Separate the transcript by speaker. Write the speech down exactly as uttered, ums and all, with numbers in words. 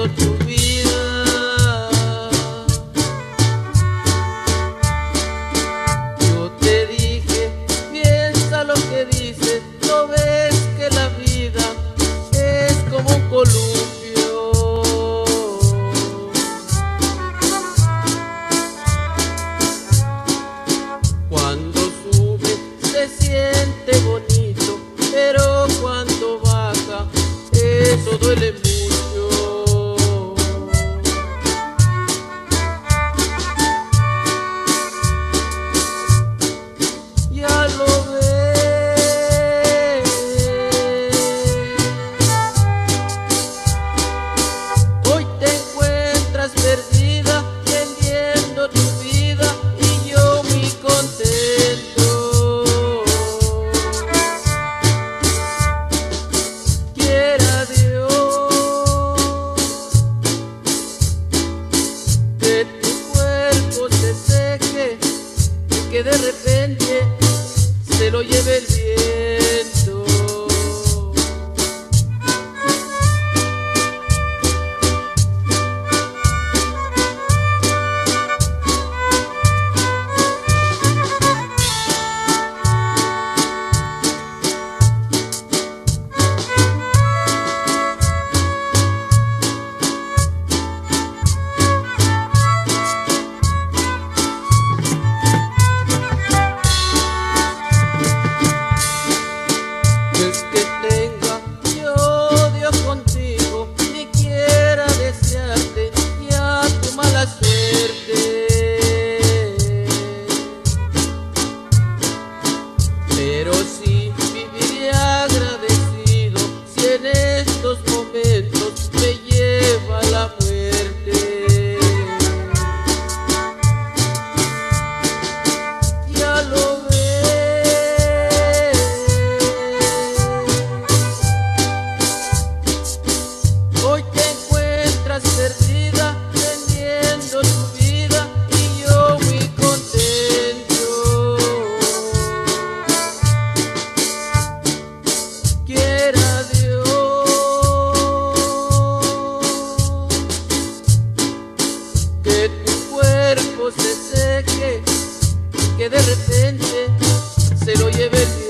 Speaker 1: entendiendo tu vida. Yo te dije, piensa lo que dices, no ves que la vida es como un columpio. Cuando sube se siente bonito, pero cuando baja eso duele mucho. Ya lo ves, hoy te encuentras perdida, tendiendo tu vida y yo muy contento. Quiera Dios que tu cuerpo se seque y que de repente se lo lleve el viento. El que tenga yo Dios contigo, ni quiera desearte ya tu mala suerte. Pero sí viviré agradecido si en estos momentos me lleva la muerte. Ya lo ves, hoy te encuentras perdida, teniendo tu vida y yo muy contento. Quiera Dios que tu cuerpo se seque y que de repente se lo lleve el viento.